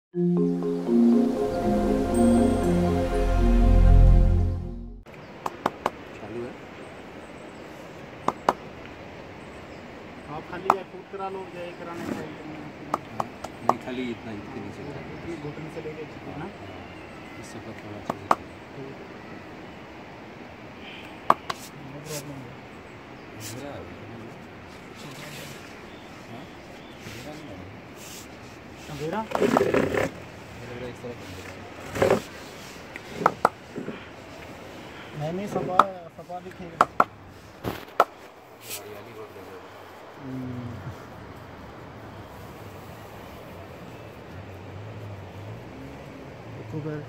चालू है। हाँ खाली या फूट करा लो या ये कराने चाहिए नहीं, खाली इतना इसके नीचे घुटने से लेके ना इससे पर थोड़ा चाहिए। अंधेरा नहीं सपा सपा दिखेगा। अक्टूबर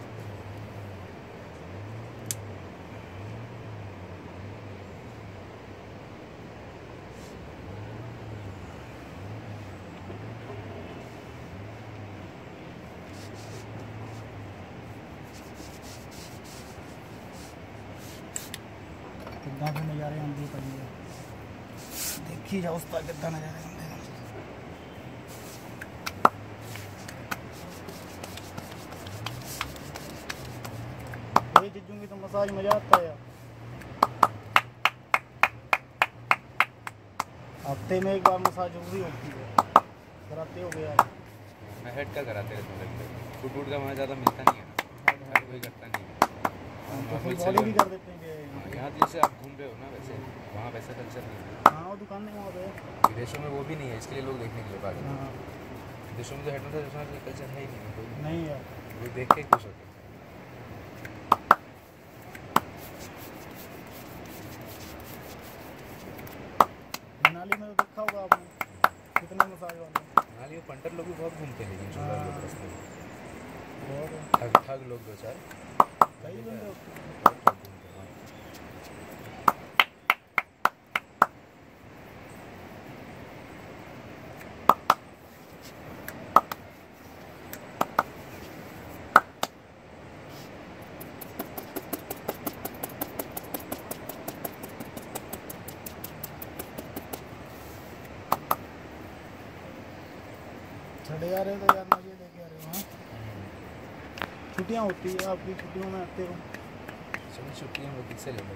कितना भी नज़ारे हम भी पड़ेंगे, देखी जाओ उस पर कितना नज़ारे हम देखें। जिज्जूंगी तो मसाज मजा आता है यार। हफ्ते में एक बार मसाज जरूरी होती है, कराते हो गया मैं हेड का कराते रहता हूँ। फुट का वहाँ ज़्यादा मिलता नहीं है ना, हर कोई करता नहीं है। बॉडी भी कर देते हैं यहाँ जैसे आप घूम रहे हो ना, वैसे वहाँ वैसा कल्चर नहीं है। हाँ वो दुकान नहीं वहाँ पे विदेशों में वो भी नहीं है, इसके लिए लोग देखने के लिए बात। हाँ विदेशों में तो हेड मसाज कल्चर है ही नहीं यार, वो देख के खुश होते हैं। मनाली में तो देखा होगा आपने कितने मसाज वाले। मनाली में पंटर लोग भी बहुत घूमते हैं, लेकिन ठग लोग दो चार कई बंदे होते हैं। चढ़े आ रहे तो यार मजे लेके आ रहे हो। हाँ छुट्टियाँ होती है आपकी, छुट्टियों में आते हो। सभी छुट्टियों में किससे ले लो,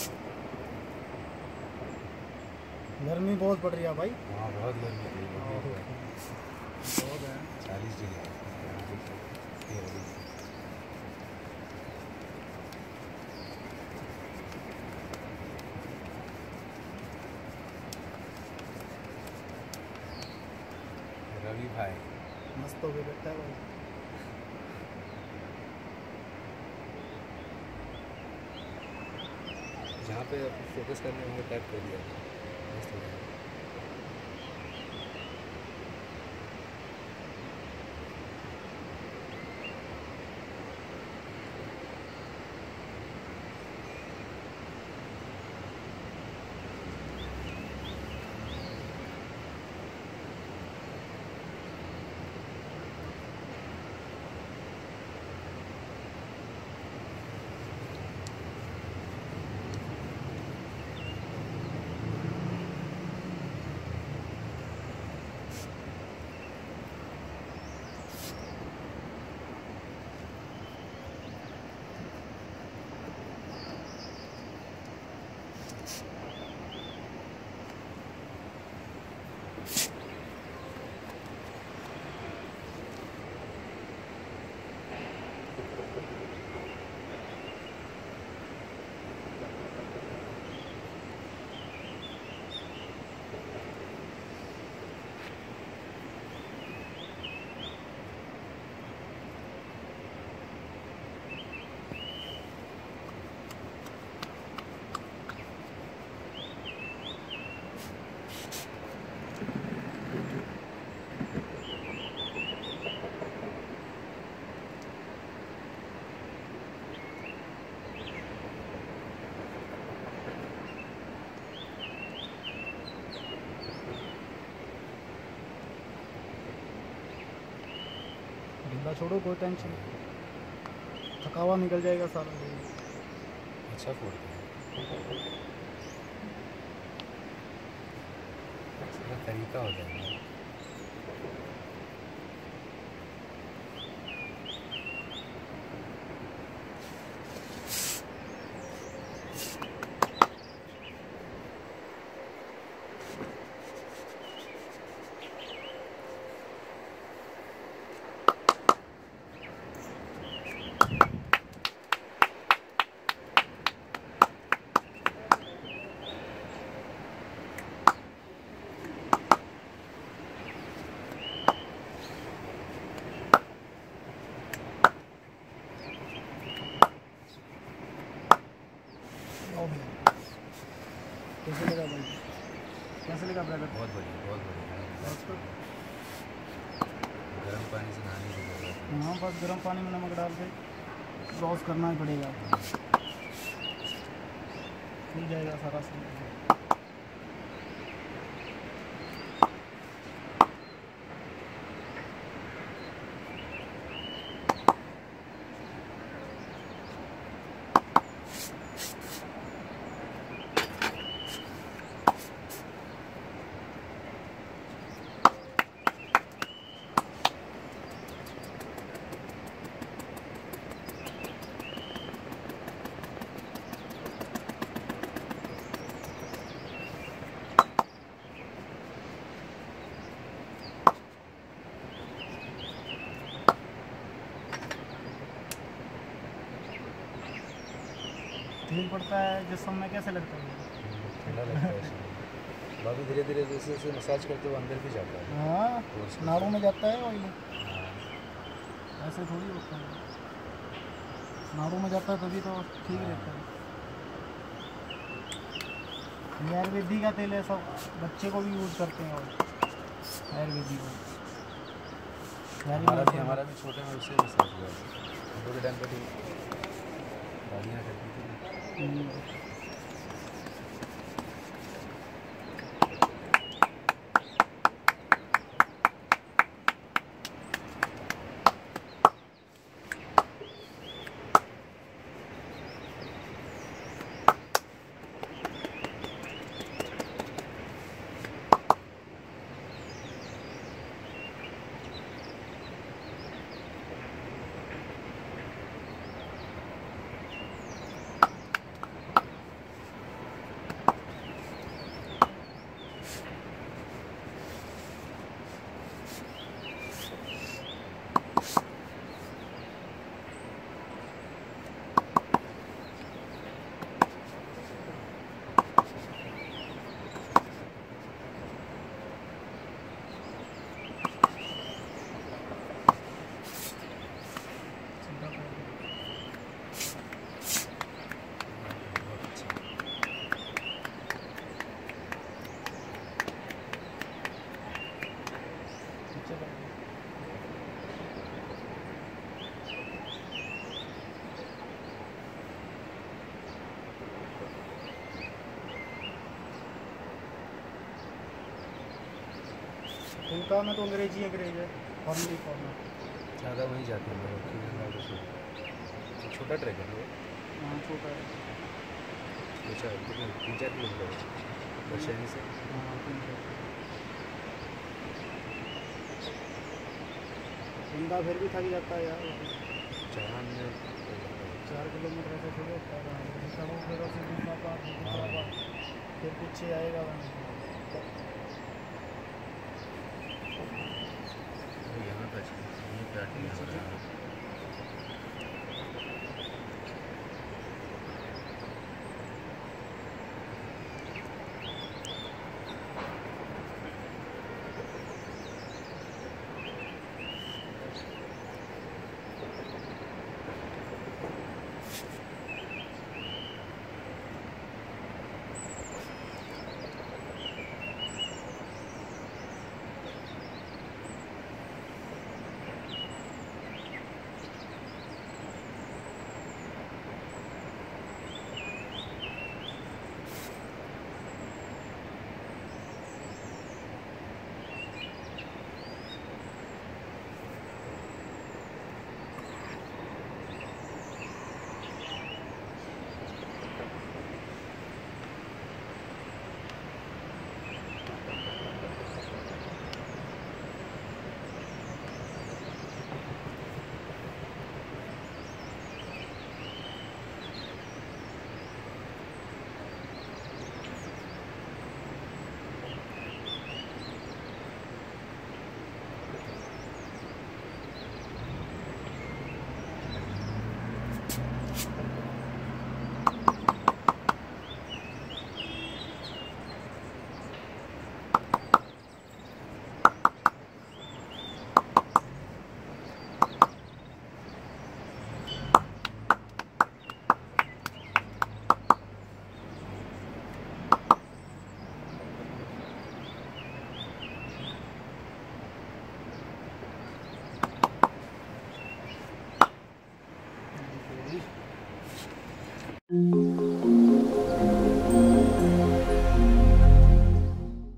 गर्मी बहुत पड़ रही है भाई। हाँ बहुत गर्मी है, बहुत है 40 डिग्री। रवि भाई मस्त हो गया बैठा है भाई। जहाँ पे फोकस करने होंगे टैप कर दिया, मस्त हो गया। ढीला छोड़ो, कोई टेंशन, थकावा निकल जाएगा सारा। अच्छा फोड़ तरीका होता है। का ब्रदर? बहुत बढ़िया, बहुत बढ़िया। गर्म पानी से नहाने की जरूरत है। हाँ, बस गर्म पानी में नमक डाल के वॉश करना ही पड़ेगा, खुल जाएगा सारा सीन। तेल पड़ता है जिस समय, कैसे लगता है? ठंडा लगता है इसमें। बाकी धीरे धीरे जैसे जैसे मसाज करते हुए अंदर भी जाता है। हाँ, नाड़ों में जाता है ऑयल, हाँ। ऐसे थोड़ी होता है, नाड़ों में जाता है तभी तो ठीक रहता है। ये आयुर्वेदिक का तेल है, सब बच्चे को भी यूज़ करते हैं, और आयुर्वेदिक हमारा भी छोटे में उससे मसाज हुआ है। हम लोग के टाइम पर दादियाँ करती थी। उनका में तो अंग्रेजी है, फॉर्मली फॉर्मल ज़्यादा वहीं जाते हैं छोटा ट्रैक है वो। हाँ, छोटा है। अच्छा, कितने 3-4 किलोमीटर दर्शनी से? हाँ, 3-4 बंदा फिर भी थक जाता है यार। 4 किलोमीटर ऐसे थोड़ी होता है, चलो फिर उसे दूसरा पार, फिर पीछे आएगा यहाँ पर